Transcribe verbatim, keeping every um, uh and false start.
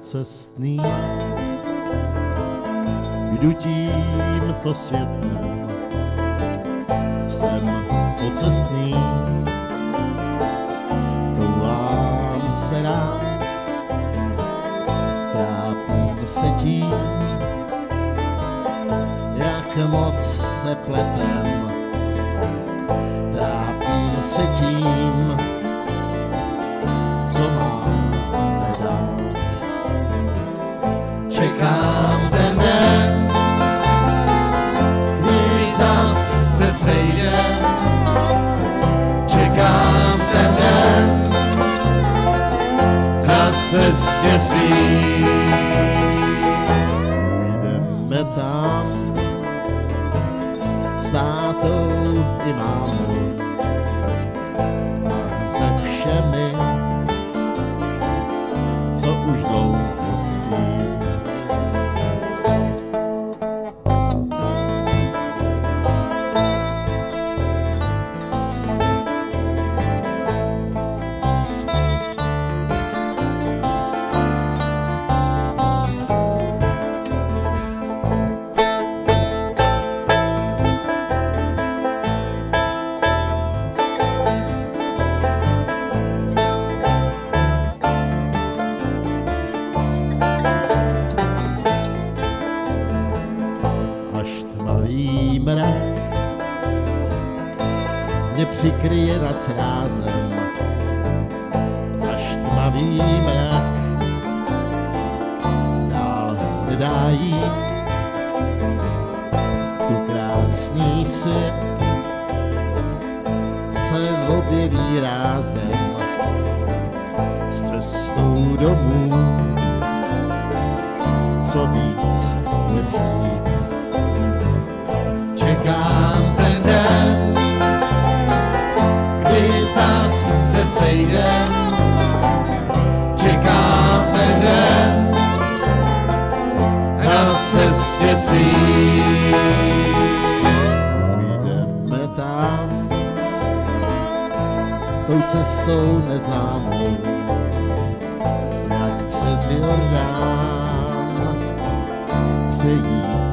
pocestný, jdu tímto světem, jsem pocestný, toulám se rád, trápím se tím, jak moc se pletem, trápím se tím, co mám nedát. Čekám ten den, kdy zas se sejdem, čekám ten den, na cestě svý. Půjdeme tam s tátou i mámou a se všemi, co už dlouho spí. Tmavý mrak mě přikryje nad srázem, až tmavý mrak dál nedá jít. Tu krásný svět se objeví rázem s cestou domů, co víc nechtít. Čekám ten den, kdy zas se sejdem, čekám ten den, na cestě svý. Půjdeme tam, tou cestou neznámou, jak přes Jordán přejít